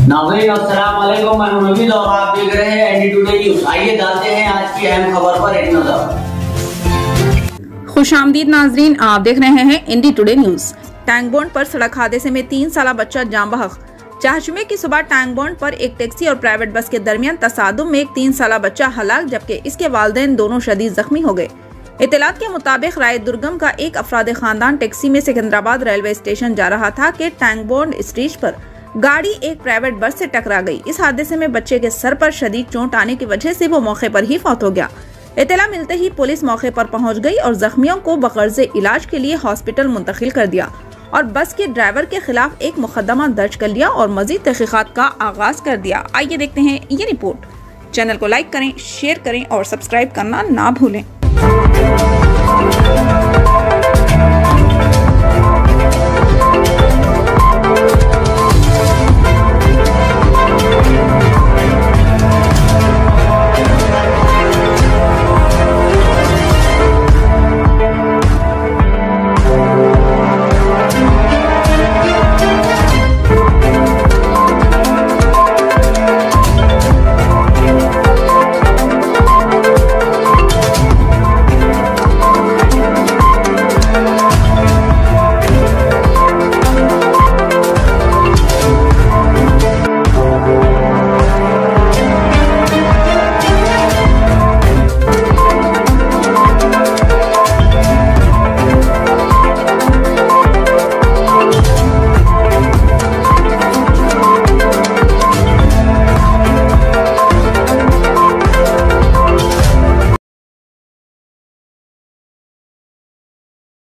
नाज़रीन अस्सलाम वालेकुम, मैं नवीद और आप देख रहे हैं एनडी टुडे न्यूज़। आइए डालते हैं आज की अहम खबर पर एक नजर। खुशामदीद नाजरीन, आप देख रहे हैं India Today news. Tank Bund पर सड़क हादसे में 3 साला बच्चा जान बहक। 4 जुमे की सुबह टैंक बॉन्ड पर एक टैक्सी और प्राइवेट बस के दरमियान तसादुम में एक 3 साला बच्चा हलाक जबकि इसके वालिदैन दोनों शदीद जख्मी हो गए। इत्तलात के मुताबिक राय दुर्गम का एक अफराद खानदान टैक्सी में सिकंदराबाद रेलवे स्टेशन जा रहा था कि टैंक बॉन्ड स्टेज पर गाड़ी एक प्राइवेट बस से टकरा गई। इस हादसे में बच्चे के सर पर शदीद चोट आने की वजह से वो मौके पर ही फौत हो गया। इत्तला मिलते ही पुलिस मौके पर पहुंच गई और जख्मियों को बगर्ज़े इलाज के लिए हॉस्पिटल मुंतकिल कर दिया और बस के ड्राइवर के खिलाफ एक मुकदमा दर्ज कर लिया और मजीद तहकीकात का आगाज कर दिया। आइए देखते हैं ये रिपोर्ट। चैनल को लाइक करें, शेयर करें और सब्सक्राइब करना ना भूलें।